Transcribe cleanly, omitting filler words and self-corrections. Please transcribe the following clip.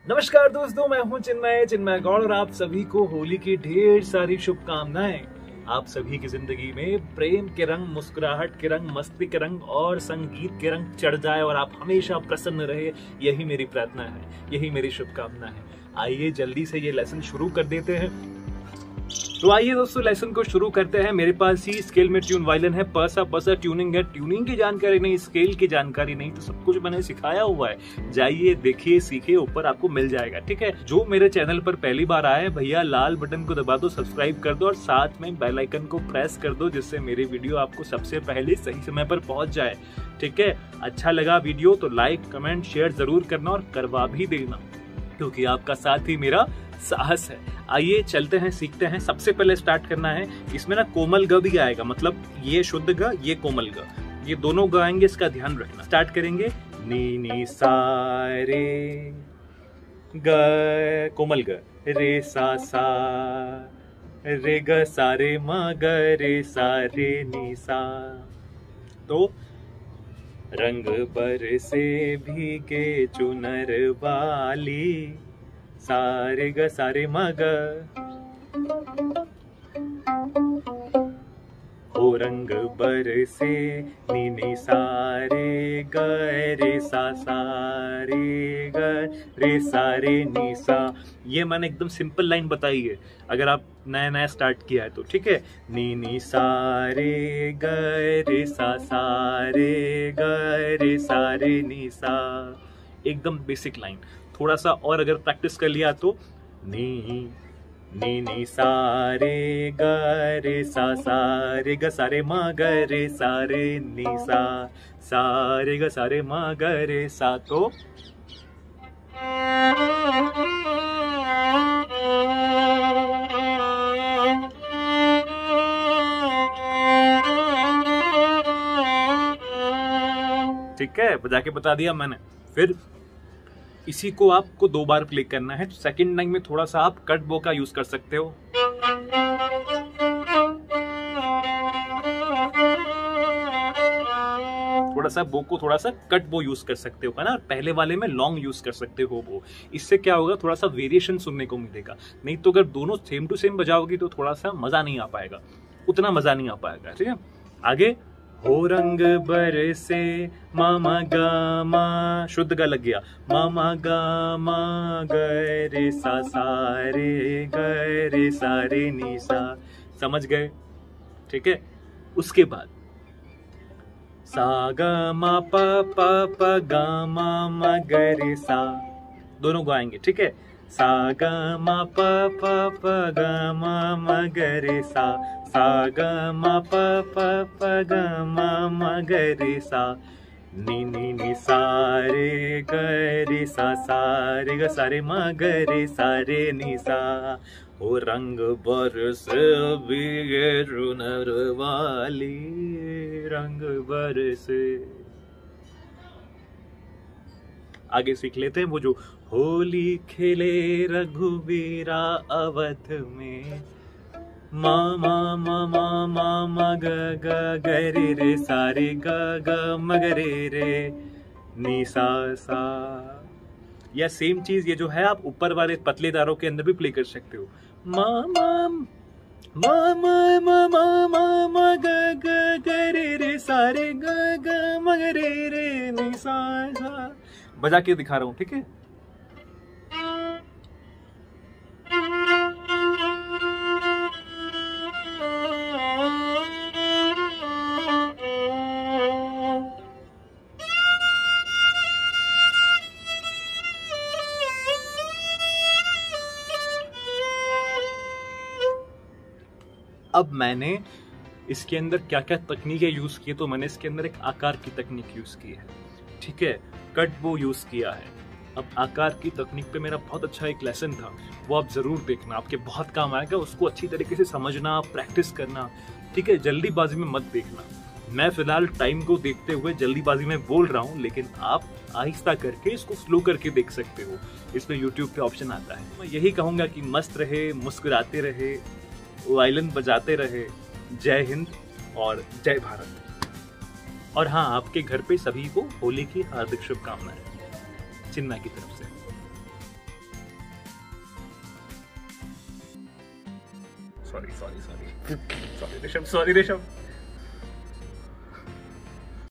नमस्कार दोस्तों, मैं हूं चिन्मय गौड़ और आप सभी को होली की ढेर सारी शुभकामनाएं। आप सभी की जिंदगी में प्रेम के रंग, मुस्कुराहट के रंग, मस्ती के रंग और संगीत के रंग चढ़ जाए और आप हमेशा प्रसन्न रहे, यही मेरी प्रार्थना है, यही मेरी शुभकामना है। आइए जल्दी से ये लेसन शुरू कर देते हैं। तो आइए दोस्तों, लेसन को शुरू करते हैं। मेरे पास सी स्केल में ट्यून वायलिन है, पसा ट्यूनिंग है। ट्यूनिंग की जानकारी नहीं, स्केल की जानकारी नहीं, तो सब कुछ मैंने सिखाया हुआ है। जाइए देखिए, सीखिए, ऊपर आपको मिल जाएगा। ठीक है, जो मेरे चैनल पर पहली बार आए भैया, लाल बटन को दबा दो, सब्सक्राइब कर दो और साथ में बेल आइकन को प्रेस कर दो, जिससे मेरी वीडियो आपको सबसे पहले सही समय पर पहुंच जाए। ठीक है, अच्छा लगा वीडियो तो लाइक कमेंट शेयर जरूर करना और करवा भी देना, क्योंकि आपका साथ ही मेरा साहस है। आइए चलते हैं, सीखते हैं। सबसे पहले स्टार्ट करना है, इसमें ना कोमल ग भी आएगा, मतलब ये शुद्ध ग, ये कोमल ग, ये दोनों ग आएंगे, इसका ध्यान रखना। स्टार्ट करेंगे, नी नी सा रे ग कोमल ग, रे सा सा रे ग सा रे म ग रे सा रे नी सा। तो रंग बरसे भीगे चुनर वाली, सारे ग सारे म ग, हो रंग बरसे नी नी सारे ग रे सा सारे ग रे सारे नी सा। ये मैंने एकदम सिंपल लाइन बताई है, अगर आप नया नया स्टार्ट किया है तो। ठीक है, नी नी सारे ग रे सा सारे ग रे सारे नी सा, एकदम बेसिक लाइन। थोड़ा सा और अगर प्रैक्टिस कर लिया तो नी नी नी सारे ग रे सा सारे ग सारे म ग रे सारे नी सा, सारे ग सारे म ग रे सा। तो ठीक है, बजा के बता दिया मैंने। फिर इसी को आपको 2 बार प्ले करना है। तो सेकंड लाइन में थोड़ा सा आप कट बो का यूज कर सकते हो। थोड़ा सा बो को थोड़ा सा कट बो यूज कर सकते हो, है ना। पहले वाले में लॉन्ग यूज कर सकते हो बो। इससे क्या होगा, थोड़ा सा वेरिएशन सुनने को मिलेगा। नहीं तो अगर दोनों सेम टू सेम बजाओगी तो थोड़ा सा मजा नहीं आ पाएगा, उतना मजा नहीं आ पाएगा। ठीक है, आगे हो रंग बरसे मामा गा मा, शुद्ध गा लग गया, मामा गा मा ग रे सा सारे ग रे सारे नी सा। समझ गए? ठीक है, उसके बाद सा ग मा प प गा मा मा ग रे सा, दोनों गाएंगे। ठीक है, सा ग मा प ग मा मा ग रे सा, सा ग मा प ग मा मा ग रे सा, नी नी नी सारे ग रे सा सारे ग सारे म ग रे सारे नी सा। ओ रंग बरस भीगे चुनर वाली, रंग बरसे। आगे सीख लेते हैं वो जो होली खेले रघुवीरा अवध में, मा मा मा मा मा मा ग ग रे रे सारे ग ग म ग रे नी सा सा। या सेम चीज ये जो है आप ऊपर वाले पतले तारों के अंदर भी प्ले कर सकते हो। मा मा मा मा मा मा मा मा ग ग रे रे सारे ग ग म ग रे नी सा सा। बजा के दिखा रहा हूं। ठीक है, अब मैंने इसके अंदर क्या क्या तकनीकें यूज की, तो मैंने इसके अंदर एक आकार की तकनीक यूज की है। ठीक है, कट बो यूज किया है। अब आकार की तकनीक पे मेरा बहुत अच्छा एक लेसन था, वो आप जरूर देखना, आपके बहुत काम आएगा। उसको अच्छी तरीके से समझना, प्रैक्टिस करना। ठीक है, जल्दीबाजी में मत देखना। मैं फिलहाल टाइम को देखते हुए जल्दीबाजी में बोल रहा हूँ, लेकिन आप आहिस्ता करके इसको स्लो करके देख सकते हो। इसमें यूट्यूब पे ऑप्शन आता है। मैं यही कहूंगा कि मस्त रहे, मुस्कुराते रहे, वायलिन बजाते रहे। जय हिंद और जय भारत। और हाँ, आपके घर पे सभी को होली की हार्दिक शुभकामनाएं चिन्मय की तरफ से। Sorry sorry sorry sorry Rishabh, sorry Rishabh.